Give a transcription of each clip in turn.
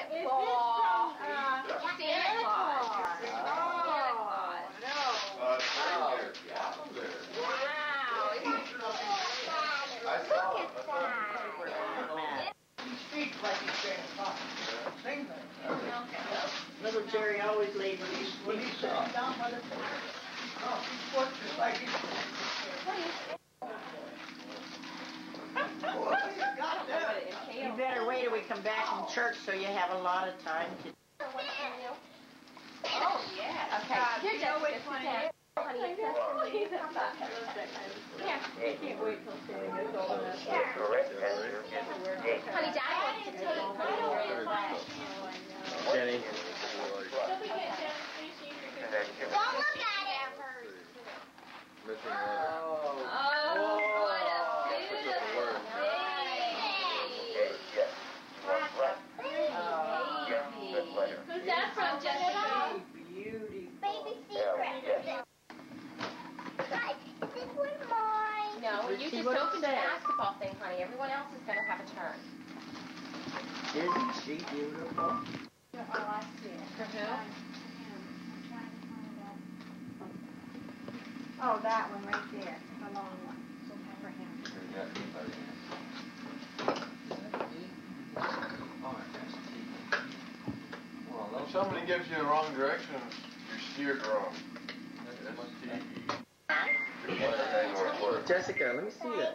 Is Claus. this from Santa Claus. Santa Claus. No. Wow. Look at that. He speaks like he's saying something. Sing that. Little Jerry always laid when he's sitting down by the fire. Oh, he's working like he's... You better wait till we come back from church so you have a lot of time to... Oh, yeah. Okay. Here, Jessica, sit down. Honey, it's us from you. Come back. Here. I can't wait till Sam gets old enough. Honey, Dad wants to take you. Jenny. Don't look at it. Missing Oh, what a beautiful baby. Who's that from, Jessica? Beauty. Baby secret. Guys, this one's mine. No, you just opened the basketball thing, honey. Everyone else is going to have a turn. Isn't she beautiful? Oh, I see it. For who? Oh, that one right there. The long one. For him. Well, if somebody gives you the wrong direction, you're steered wrong. Jessica, let me see that.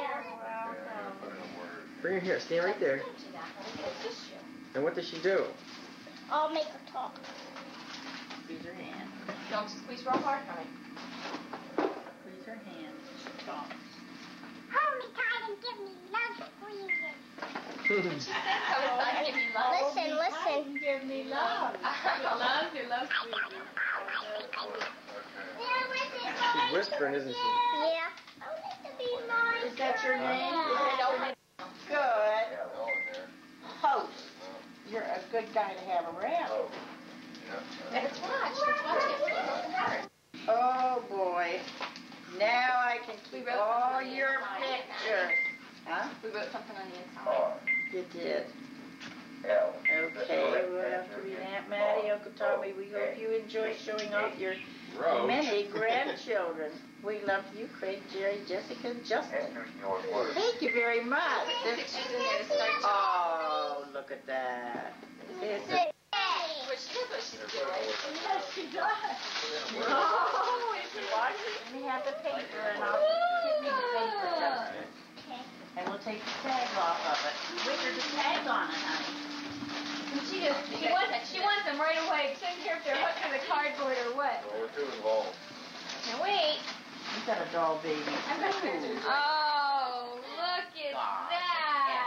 Bring her here. Stand right there. And what does she do? I'll make her talk. Squeeze her hand. Don't squeeze real hard, honey. Squeeze her hand. She talks. Hold me tight and give me love squeezes. Listen, Give me love. Listen. Give me love. Love your love squeezes. She's whispering, isn't she? Yeah. I would like to be mine. Is that your name? Good. Host. You're a good guy to have around. Let's watch. Let's watch it. Oh boy. Now I can keep all your pictures. Huh? We wrote something on the inside. You did. Okay, we'll have to read Aunt Maddie, Uncle Tommy. We hope you enjoy showing off your many grandchildren. We love you, Craig, Jerry, Jessica, and Justin. Thank you very much. Oh, look at that. Which is what she's doing. Yes, she does. Oh, is it? Let me have the paper, and I'll give me the paper, Justin. And we'll take the tag off of it. Wait, there's a tag on it, honey. She wants them right away. She doesn't care if they're hooked to the cardboard or what. Well, we're too involved. Now wait. You got a doll baby. Oh, look at that.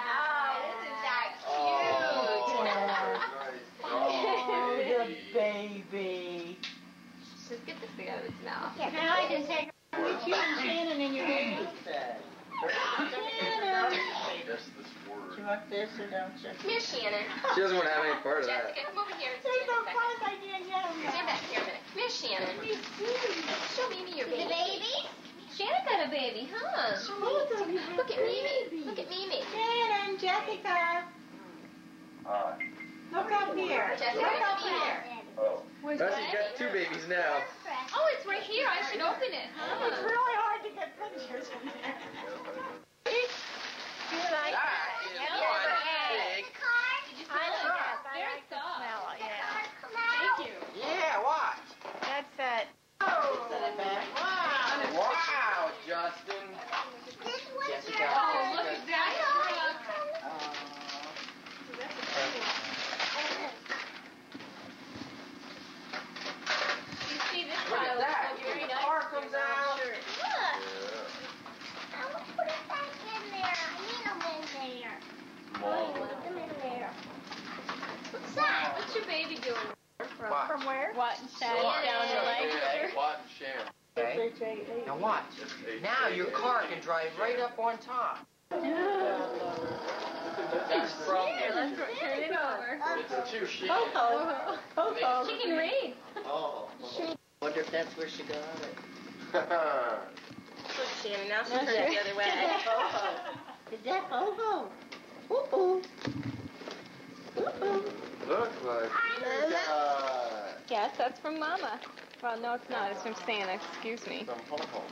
Oh, isn't that cute? Oh, the baby. Just get this thing out of its mouth. Now I can take with you and Shannon in your baby. Shannon. Just this word. Do you want this or don't you? Come here, Shannon. She doesn't want to have any part of that. Jessica, come over here and Take stand the a second. front, I didn't get him. Stand back here a minute. Come here, Shannon. Show Mimi your baby. The baby? Shannon got a baby, huh? Both of you have Look at Mimi. babies. Look at Mimi. Shannon, Jessica. Look up here. Jessica, Look up come here. here. She's got two babies now. Oh, it's right here. I should open it, huh? It's really hard to get pictures in there. You like that? Big. Did you feel it? Very soft. Smell it, yeah. Thank you. Yeah, watch. That's it. Set it back. Wow, Justin. Jessica. Oh, look at that. You see this Look at pile that. is very The nice. car comes out. Sure. Yeah. Put it back in there. I need them in there. Put them in there. What's that? What's your baby doing? Watch. From where? What? Down your leg here. Watch and share. Okay. Now watch. Now your car can drive right up on top. That's from. Here, let's turn it over. It's a two sheet. Coco. Coco. She can read. Oh. Wonder if that's where she got it. Look, Shannon, now she That's turned it it. the other way. Is that Bobo? Ooh-ooh. Ooh-ooh. Yes, that's from Mama. Well, no, it's not. It's from Santa. Excuse me. From Popo.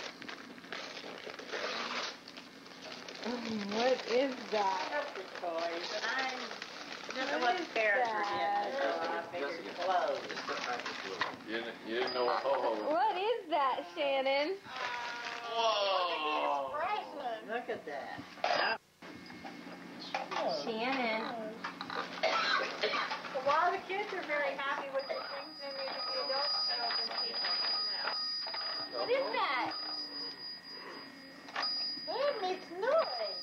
What is that? That's the toys, and I don't know what the parents were getting, so I figured clothes. You didn't know what ho-ho was. What is that, Shannon? Whoa! Look at that. Shannon. A lot of the kids are very happy with the things, and maybe the adults can open people. What is that? It makes noise.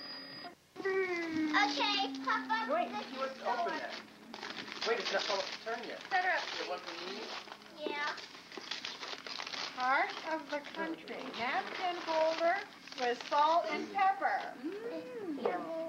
Okay, Papa. Wait, you wouldn't open that. Wait, it's not all turned yet. Set her up. It wasn't me. Yeah. Heart of the country, napkin holder with salt and pepper. Yum.